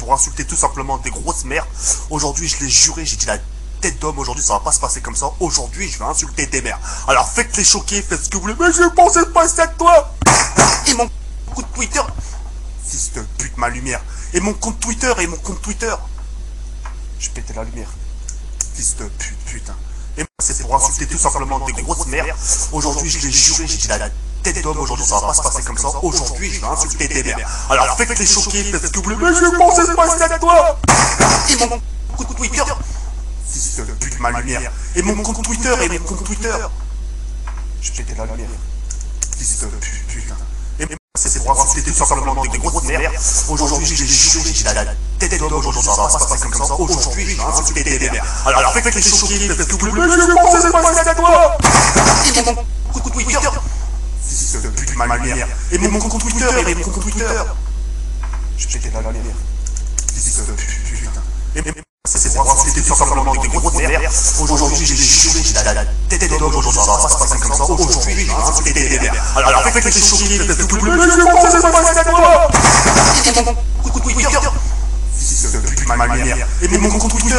pour insulter tout simplement des grosses mères. Aujourd'hui, je l'ai juré, j'ai dit la tête d'homme, aujourd'hui ça va pas se passer comme ça. Aujourd'hui, je vais insulter des mères. Alors faites les choquer, faites ce que vous voulez, mais je pensais pas à toi. Et mon compte Twitter, fils de pute, ma lumière. Et mon compte Twitter, je pétais la lumière. Fils de pute, putain. Et moi, c'est pour insulter tout simplement des grosses mères. Aujourd'hui, je l'ai juré, j'ai dit la tête d'homme, aujourd'hui ça va pas se passer comme ça. Aujourd'hui, je vais insulter des mères. Alors faites les choquer, faites ce que vous voulez, mais je pensais pas à toi. Et mon compte Twitter, fils de pute, ma lumière. Et mon compte Twitter, je pétais la lumière. Fils de pute, putain. Et moi, c'est pour insulter tout simplement des grosses mères. Aujourd'hui, je l'ai juré, j'ai la tête d'homme, aujourd'hui ça va pas se passer comme ça. Aujourd'hui, je vais insulter des mères. Alors faites les choquer, faites ce que vous voulez, mais je pensais pas à toi. Et mon compte Twitter, fils de pute, ma lumière. Et mon compte Twitter, je pétais la lumière. Fils de pute, putain. Et moi, c'est pour insulter tout simplement des grosses mères. Aujourd'hui, je l'ai juré, j'ai la tête d'homme, aujourd'hui ça va pas se passer comme ça. Aujourd'hui, je vais insulter des mères. Alors faites les choquer, faites ce que vous voulez, mais je pensais pas à toi. Et mon compte Twitter, fils de pute, ma lumière. Et mon compte Twitter,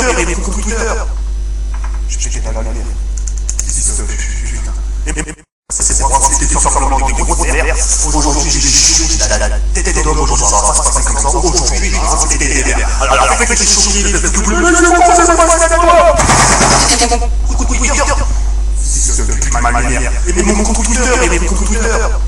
je pétais la lumière. Fils de pute, putain. Et moi, c'est pour insulter tout simplement des grosses mères. Aujourd'hui, je l'ai juré, j'ai la tête d'homme, aujourd'hui ça va pas se passer comme ça. Aujourd'hui, je vais insulter des mères. Alors faites les choquer, faites ce que vous voulez, mais je pensais pas à toi. Et mon compte Twitter, fils de pute, ma lumière. Et mon compte Twitter,